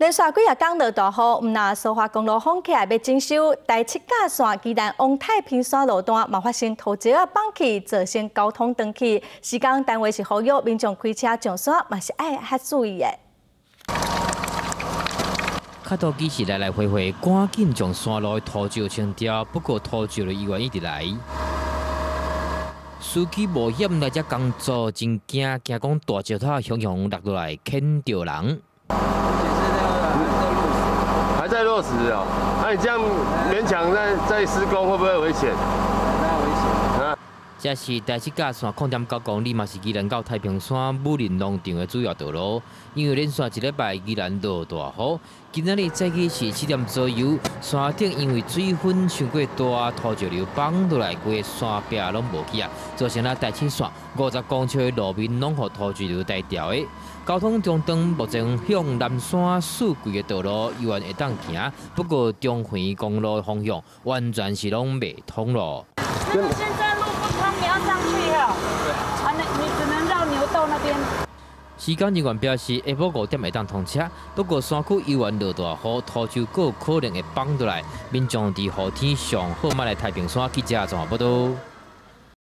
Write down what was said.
连续几日讲落大雨，唔那苏花公路封起来要征收，第7架线居然往太平山路段嘛发生土石啊放弃，造成交通断气。施工单位是呼吁民众开车上山嘛是爱较注意的。 卡多机是来回回，赶紧将山路的土石清掉。不过土石的意外一直来。 司机冒险来遮工作，真惊讲大石头汹涌落落来，牵着人。 还在落实哦，那你这样勉强在施工，会不会危险？危险啊！ 这是第7架线0.9公里，嘛是宜兰到太平山武林农场的主要道路。因为连续1礼拜宜兰落大雨，今仔日早起是7点左右，山顶因为水分伤过大，土石流放落来，规个山壁拢无去啊，造成了第7线50公尺的路面拢互土石流带掉的。交通中断，目前向南山四季的道路依然会当行，不过中横公路的方向完全是拢未通路。 那个现在路不通，你要上去哦。对。啊，你只能绕牛斗那边。 施工人员表示，下晡5点会当通车，不过山区依然落大雨，土石阁有可能会放落来，民众伫雨天上好，莫来太平山记者综合报道。